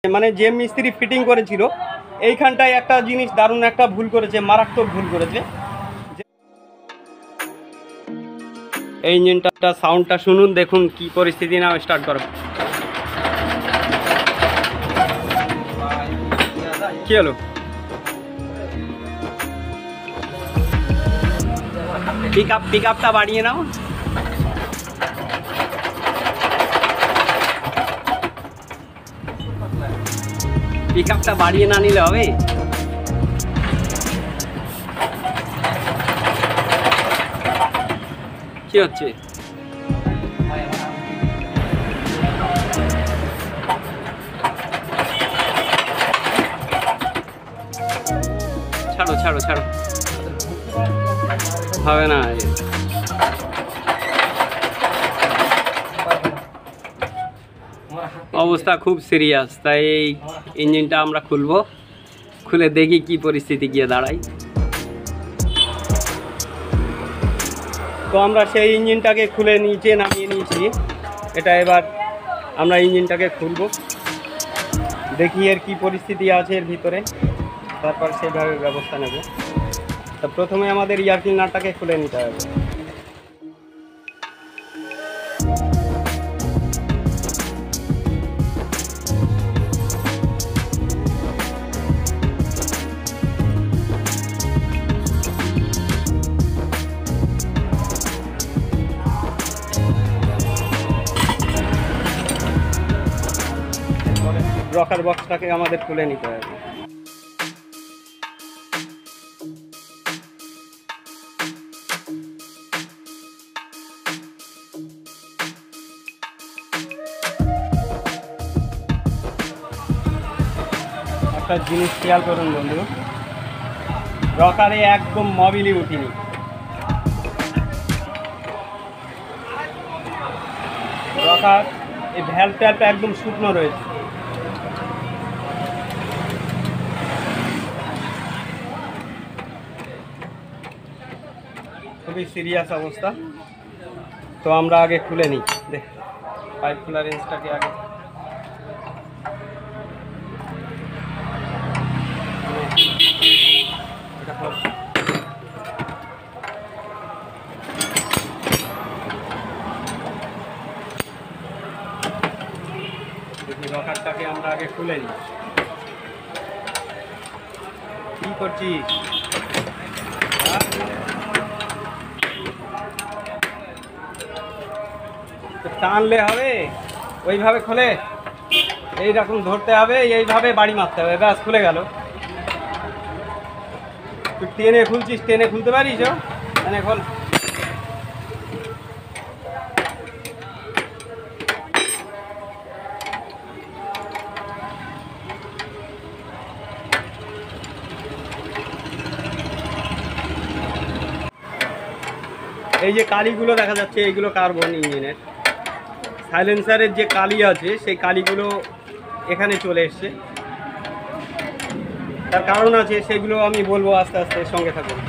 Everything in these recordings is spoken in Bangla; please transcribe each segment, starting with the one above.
মানে যে মিস্ত্রি ফিটিং করেছিল এইখানটায় একটা জিনিস দারুণ একটা ভুল করেছে, মারাত্মক ভুল করেছে। এই ইঞ্জিনটা সাউন্ডটা শুনুন, দেখুন কি পরিস্থিতি। নাও স্টার্ট করো। কি হলো? পিক আপটা বাড়িয়ে নাও। পিক আপটা বাড়িয়ে না নিলে হবে? কি হচ্ছে? ছাড়ো ছাড়ো ছাড়ো, হবে না। অবস্থা খুব সিরিয়াস, তাই এই ইঞ্জিনটা আমরা খুলবো, খুলে দেখি কি পরিস্থিতি গিয়ে দাঁড়ায়। তো আমরা সেই ইঞ্জিনটাকে খুলে নিচে নামিয়ে নিয়েছি। এটা এবার আমরা ইঞ্জিনটাকে খুলবো, দেখি এর কি পরিস্থিতি আছে এর ভিতরে, তারপর সেভাবে ব্যবস্থা নেব। তো প্রথমে আমাদের এয়ার ক্লিনারটাকে খুলে নিতে হবে। রকার বক্সটাকে আমাদের খুলে নিতে হবে। একটা জিনিস খেয়াল করুন বন্ধু, রকারে একদম মোবিলই উঠিনি। রকার এই ভ্যালভ ট্যালভটা একদম শুকনো রয়েছে। খুবই সিরিয়াস অবস্থা। তো আমরা আগে খুলে নিই, দেখ পাইপ খোলার রেঞ্জটাকে আগে রকারটাকে আমরা আগে খুলে নিই। কি করছিস? টানলে হবে? ওইভাবে খোলে, এইরকম ধরতে হবে, এইভাবে বাড়ি মারতে হবে, ব্যাস খুলে গেল। তুই টেনে খুলছিস, টেনে খুলতে পারিস? টেনে খোল। এই যে কালিগুলো দেখা যাচ্ছে, এইগুলো কার্বন ইঞ্জিনের। সাইলেন্সারের যে কালি আছে সেই কালিগুলো এখানে চলে এসছে, তার কারণ আছে, সেগুলো আমি বলবো আস্তে আস্তে, সঙ্গে থাকুন।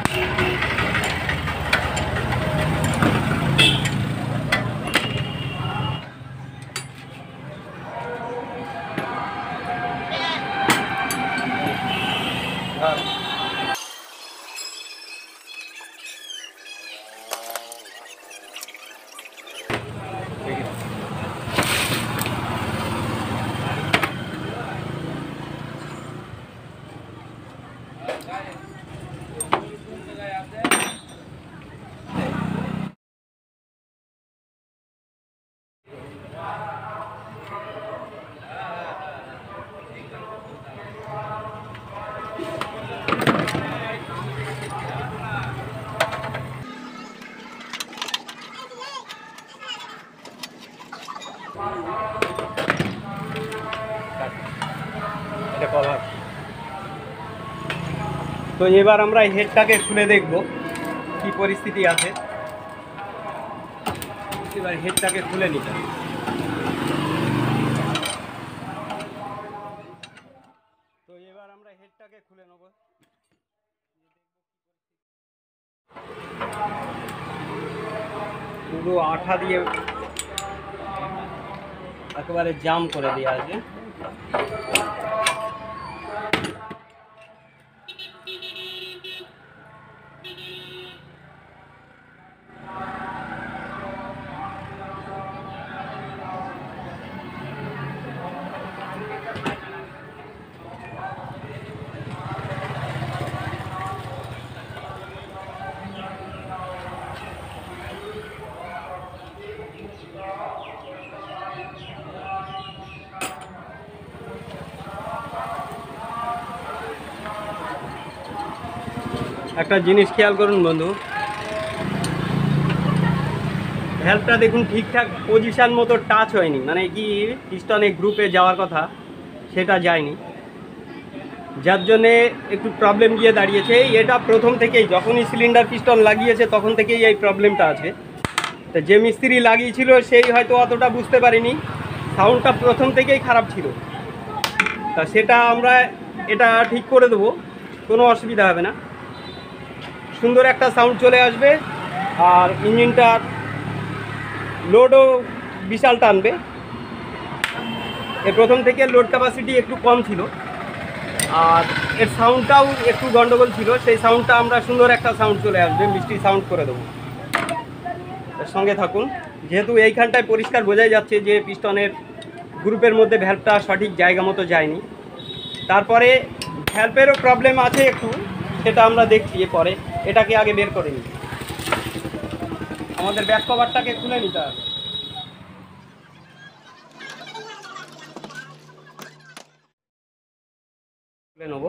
তো এবার আমরা হেডটাকে খুলে দেখব কি পরিস্থিতি আছে। এবার হেডটাকে খুলে নিতে হবে। তো এবার আমরা হেডটাকে খুলে নেব। পুরো আঠা দিয়ে একেবারে জাম করে দেওয়া আছে। একটা জিনিস খেয়াল করুন বন্ধু, ভ্যালভটা দেখুন ঠিকঠাক পজিশান মতো টাচ হয়নি, মানে কি পিস্টনে গ্রুপে যাওয়ার কথা সেটা যায়নি, যার জন্যে একটু প্রবলেম গিয়ে দাঁড়িয়েছে। এটা প্রথম থেকেই যখনই সিলিন্ডার পিস্টন লাগিয়েছে তখন থেকেই এই প্রবলেমটা আছে। তো যে মিস্ত্রি লাগিয়েছিল সেই হয়তো অতটা বুঝতে পারিনি, সাউন্ডটা প্রথম থেকেই খারাপ ছিল। তা সেটা আমরা এটা ঠিক করে দেবো, কোনো অসুবিধা হবে না, সুন্দর একটা সাউন্ড চলে আসবে। আর ইঞ্জিনটার লোডও বিশাল টানবে। এর প্রথম থেকে লোড ক্যাপাসিটি একটু কম ছিল, আর এর সাউন্ডটাও একটু গন্ডগোল ছিল, সেই সাউন্ডটা আমরা সুন্দর একটা সাউন্ড চলে আসবে, মিষ্টি সাউন্ড করে দেবো। এর সঙ্গে থাকুন, যেহেতু এইখানটায় পরিষ্কার বোঝাই যাচ্ছে যে পিস্টনের গ্রুপের মধ্যে ভ্যালভটা সঠিক জায়গা মতো যায়নি। তারপরে ভ্যালভেরও প্রবলেম আছে একটু, সেটা আমরা দেখছি পরে। এটাকে আগে বের করে নিই, আমাদের ব্যাক কভারটাকে খুলে নিতে হবে। খুলে নেব।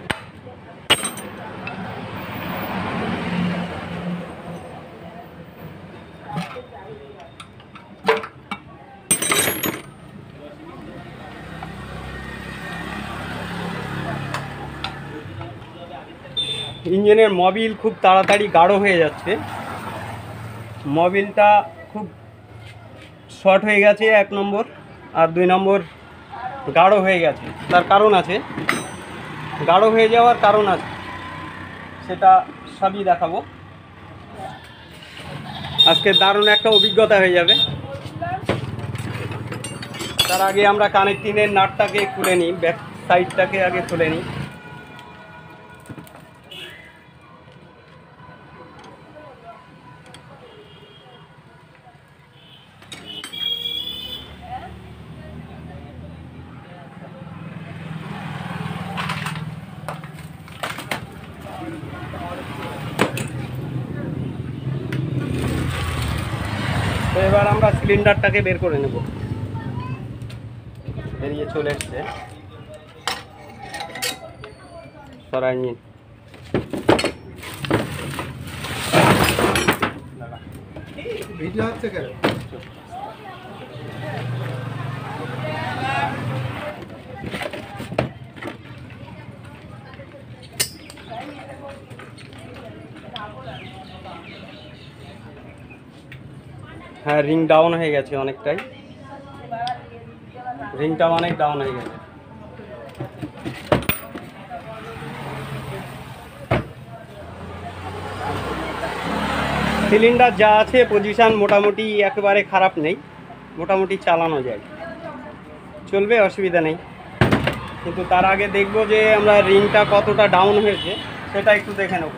ইঞ্জিনের মোবিল খুব তাড়াতাড়ি গাঢ় হয়ে যাচ্ছে, মোবিলটা খুব শর্ট হয়ে গেছে 1 নম্বর, আর 2 নম্বর গাঢ় হয়ে গেছে। তার কারণ আছে, গাঢ় হয়ে যাওয়ার কারণ আছে, সেটা সবই দেখাবো। আজকে দারুণ একটা অভিজ্ঞতা হয়ে যাবে। তার আগে আমরা কানেক্টিংয়ের নাটটাকে খুলে নিই, ব্যাক সাইডটাকে আগে খুলে নিই। তো এবার আমরা সিলিন্ডারটাকে বের করে নেব। বেরিয়ে চলে এসছে, সরা ইঞ্জিন। ভিডিও হচ্ছে কেন? হ্যাঁ, রিং ডাউন হয়ে গেছে অনেকটাই, রিংটা অনেক ডাউন হয়ে গেছে। সিলিন্ডার যা আছে পজিশান মোটামুটি একেবারে খারাপ নেই, মোটামুটি চালানো যায়, চলবে, অসুবিধা নেই। কিন্তু তার আগে দেখব যে আমরা রিংটা কতটা ডাউন হয়েছে সেটা একটু দেখে নেব।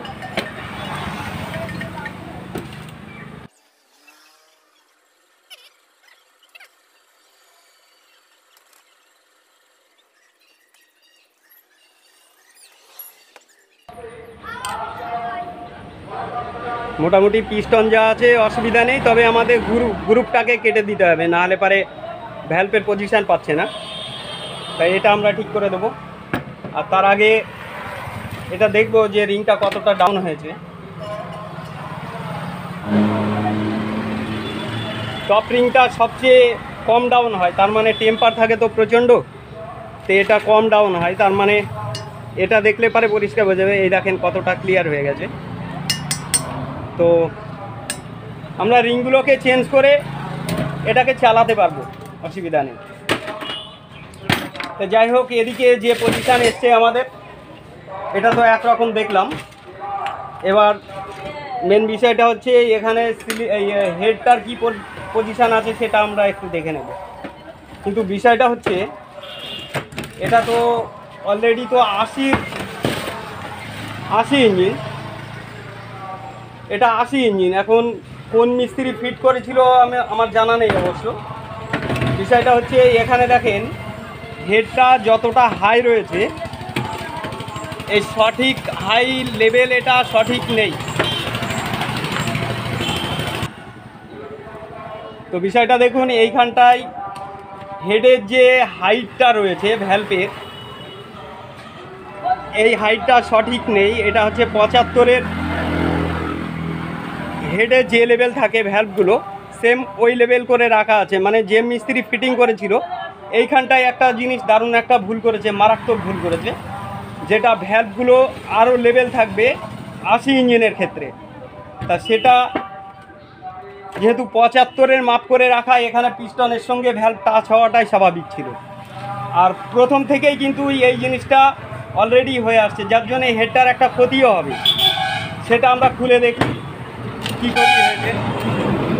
মোটামুটি পিস্টন যা আছে অসুবিধা নেই, তবে আমাদের গ্রুপটাকে কেটে দিতে হবে, নাহলে পারে ভ্যালভের পজিশান পাচ্ছে না, তাই এটা আমরা ঠিক করে দেবো। আর তার আগে এটা দেখব যে রিংটা কতটা ডাউন হয়েছে। টপ রিংটা সবচেয়ে কম ডাউন হয়, তার মানে টেম্পার থাকে তো প্রচণ্ড, তো এটা কম ডাউন হয়, তার মানে এটা দেখলে পারে পরিষ্কার বোঝা যাবে। এই দেখেন কতটা ক্লিয়ার হয়ে গেছে। তো আমরা রিংগুলোকে চেঞ্জ করে এটাকে চালাতে পারবো, অসুবিধা নেই। তো যাই হোক, এদিকে যে পজিশান এসছে আমাদের, এটা তো একরকম দেখলাম। এবার মেন বিষয়টা হচ্ছে এখানে হেডটার কি পজিশান আছে সেটা আমরা একটু দেখে নেব। কিন্তু বিষয়টা হচ্ছে এটা তো অলরেডি তো 80 ইঞ্জিন, এটা 80 ইঞ্জিন। এখন কোন মিস্ত্রি ফিট করেছিল আমার জানা নেই অবশ্য। বিষয়টা হচ্ছে এখানে দেখেন হেডটা যতটা হাই রয়েছে, এই সঠিক হাই লেভেল এটা সঠিক নেই। তো বিষয়টা দেখুন, এইখানটায় হেডের যে হাইটটা রয়েছে ভ্যালভের, এই হাইটটা সঠিক নেই। এটা হচ্ছে 75-এর হেডে যে লেভেল থাকে ভ্যালভগুলো সেম ওই লেভেল করে রাখা আছে। মানে যে মিস্ত্রি ফিটিং করেছিল এইখানটায় একটা জিনিস দারুণ একটা ভুল করেছে, মারাত্মক ভুল করেছে, যেটা ভ্যালভগুলো আরও লেভেল থাকবে 80 ইঞ্জিনের ক্ষেত্রে। তা সেটা যেহেতু 75-এর মাপ করে রাখা, এখানে পিস্টনের সঙ্গে ভ্যালভ টাচ হওয়াটাই স্বাভাবিক ছিল। আর প্রথম থেকেই কিন্তু এই জিনিসটা অলরেডি হয়ে আসছে, যার জন্য হেডটার একটা ক্ষতিও হবে। সেটা আমরা খুলে দেখি কী ক্ষতি হয়েছে।